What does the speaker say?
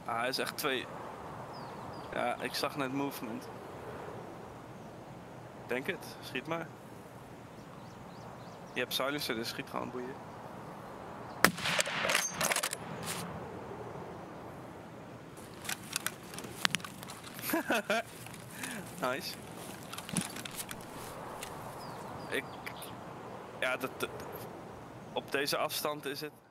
Ah, hij is echt 2. Ja, ik zag net movement. Denk het, schiet maar. Je hebt silencer, dus schiet gewoon boeien. Nice. Ja, op deze afstand is het